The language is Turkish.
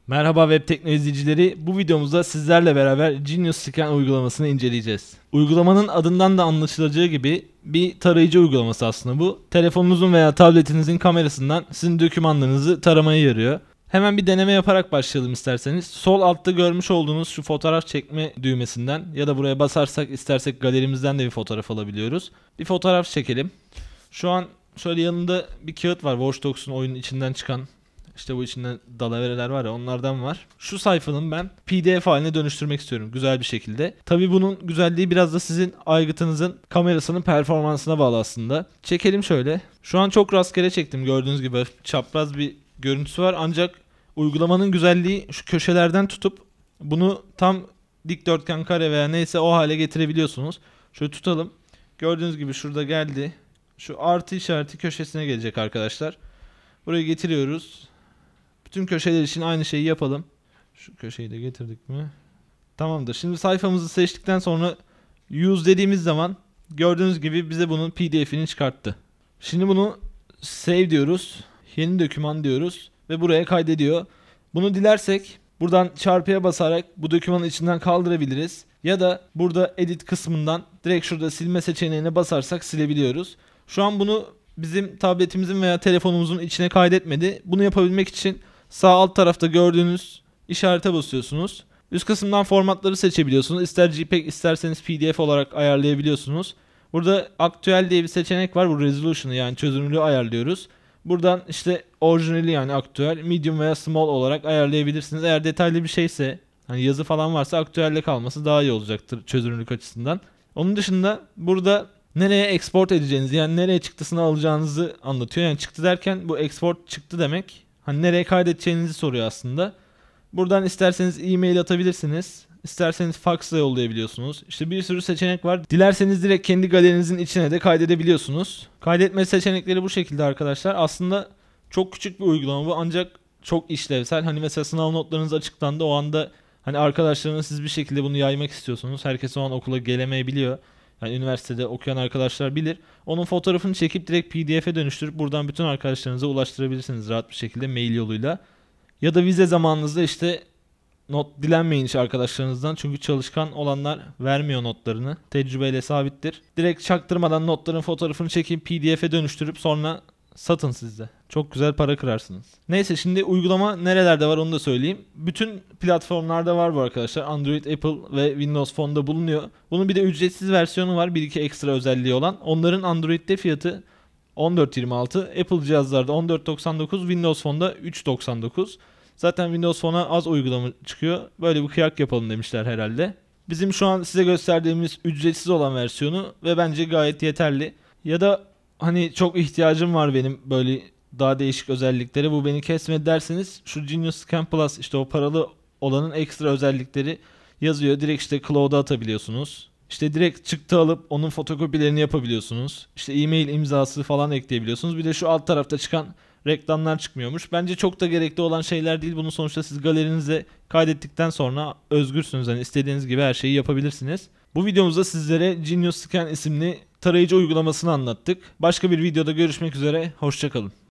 Merhaba web tekno izleyicileri. Bu videomuzda sizlerle beraber Genius Scan uygulamasını inceleyeceğiz. Uygulamanın adından da anlaşılacağı gibi bir tarayıcı uygulaması aslında bu. Telefonunuzun veya tabletinizin kamerasından sizin dokümanlarınızı taramaya yarıyor. Hemen bir deneme yaparak başlayalım isterseniz. Sol altta görmüş olduğunuz şu fotoğraf çekme düğmesinden ya da buraya basarsak istersek galerimizden de bir fotoğraf alabiliyoruz. Bir fotoğraf çekelim. Şu an şöyle yanında bir kağıt var. Watch Dogs'un oyunun içinden çıkan. İşte bu içinde dalavereler var ya, onlardan var. Şu sayfanın ben PDF haline dönüştürmek istiyorum güzel bir şekilde. Tabi bunun güzelliği biraz da sizin aygıtınızın kamerasının performansına bağlı aslında. Çekelim şöyle. Şu an çok rastgele çektim, gördüğünüz gibi çapraz bir görüntüsü var. Ancak uygulamanın güzelliği şu köşelerden tutup bunu tam dikdörtgen, kare veya neyse o hale getirebiliyorsunuz. Şöyle tutalım. Gördüğünüz gibi şurada geldi. Şu artı işareti köşesine gelecek arkadaşlar. Buraya getiriyoruz. Bütün köşeler için aynı şeyi yapalım. Şu köşeyi de getirdik mi? Tamamdır. Şimdi sayfamızı seçtikten sonra use dediğimiz zaman gördüğünüz gibi bize bunun PDF'ini çıkarttı. Şimdi bunu save diyoruz. Yeni doküman diyoruz ve buraya kaydediyor. Bunu dilersek buradan çarpıya basarak bu dokümanın içinden kaldırabiliriz. Ya da burada edit kısmından direkt şurada silme seçeneğine basarsak silebiliyoruz. Şu an bunu bizim tabletimizin veya telefonumuzun içine kaydetmedi. Bunu yapabilmek için sağ alt tarafta gördüğünüz işarete basıyorsunuz. Üst kısımdan formatları seçebiliyorsunuz. İster JPEG isterseniz PDF olarak ayarlayabiliyorsunuz. Burada aktüel diye bir seçenek var. Bu resolution'ı yani çözünürlüğü ayarlıyoruz. Buradan işte orijinali yani aktüel, medium veya small olarak ayarlayabilirsiniz. Eğer detaylı bir şeyse, hani yazı falan varsa aktüelde kalması daha iyi olacaktır çözünürlük açısından. Onun dışında burada nereye export edeceğinizi, yani nereye çıktısını alacağınızı anlatıyor. Yani çıktı derken bu export çıktı demek. Hani nereye kaydedeceğinizi soruyor aslında. Buradan isterseniz e-mail atabilirsiniz. İsterseniz faxla yollayabiliyorsunuz. İşte bir sürü seçenek var. Dilerseniz direkt kendi galerinizin içine de kaydedebiliyorsunuz. Kaydetme seçenekleri bu şekilde arkadaşlar. Aslında çok küçük bir uygulama bu, ancak çok işlevsel. Hani mesela sınav notlarınız açıklandı, o anda hani arkadaşlarına siz bir şekilde bunu yaymak istiyorsunuz. Herkes o an okula gelemeyebiliyor. Yani üniversitede okuyan arkadaşlar bilir. Onun fotoğrafını çekip direkt PDF'e dönüştürüp buradan bütün arkadaşlarınıza ulaştırabilirsiniz rahat bir şekilde mail yoluyla. Ya da vize zamanınızda işte not dilenmeyin hiç arkadaşlarınızdan. Çünkü çalışkan olanlar vermiyor notlarını. Tecrübeyle sabittir. Direkt çaktırmadan notların fotoğrafını çekip PDF'e dönüştürüp sonra satın sizde. Çok güzel para kırarsınız. Neyse, şimdi uygulama nerelerde var onu da söyleyeyim. Bütün platformlarda var bu arkadaşlar. Android, Apple ve Windows Phone'da bulunuyor. Bunun bir de ücretsiz versiyonu var. Bir iki ekstra özelliği olan. Onların Android'de fiyatı 14.26, Apple cihazlarda 14.99, Windows Phone'da 3.99. Zaten Windows Phone'a az uygulama çıkıyor. Böyle bir kıyak yapalım demişler herhalde. Bizim şu an size gösterdiğimiz ücretsiz olan versiyonu ve bence gayet yeterli. Ya da hani çok ihtiyacım var benim böyle daha değişik özelliklere, bu beni kesmedi derseniz şu Genius Scan Plus, işte o paralı olanın ekstra özellikleri yazıyor. Direkt işte cloud'a atabiliyorsunuz. İşte direkt çıktı alıp onun fotokopilerini yapabiliyorsunuz. İşte e-mail imzası falan ekleyebiliyorsunuz. Bir de şu alt tarafta çıkan reklamlar çıkmıyormuş. Bence çok da gerekli olan şeyler değil. Bunu sonuçta siz galerinize kaydettikten sonra özgürsünüz. Hani istediğiniz gibi her şeyi yapabilirsiniz. Bu videomuzda sizlere Genius Scan isimli tarayıcı uygulamasını anlattık. Başka bir videoda görüşmek üzere. Hoşça kalın.